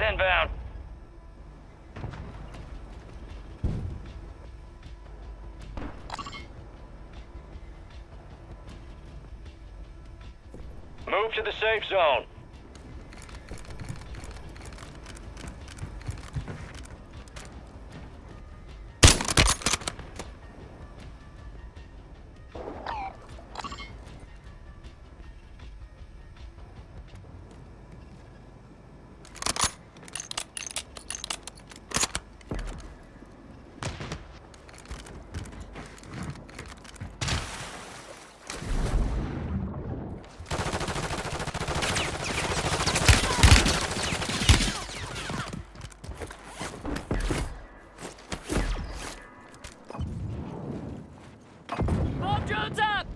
inbound. Move to the safe zone. Drones up!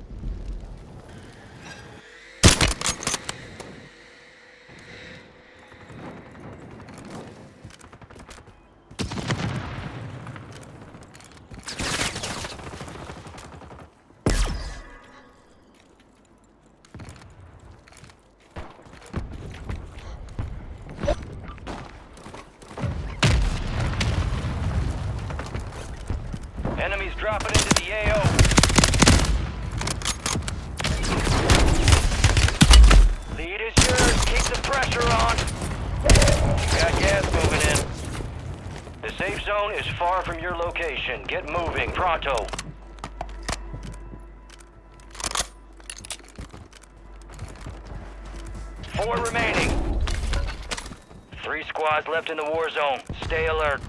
Enemies dropping into the AO. Lead is yours. Keep the pressure on. Got gas moving in. The safe zone is far from your location. Get moving, pronto. Four remaining. 3 squads left in the war zone. Stay alert.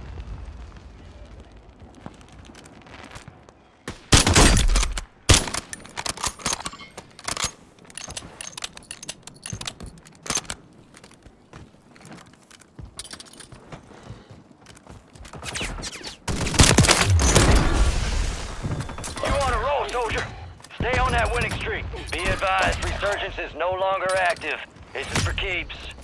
Soldier, stay on that winning streak. Be advised, resurgence is no longer active. This is for keeps.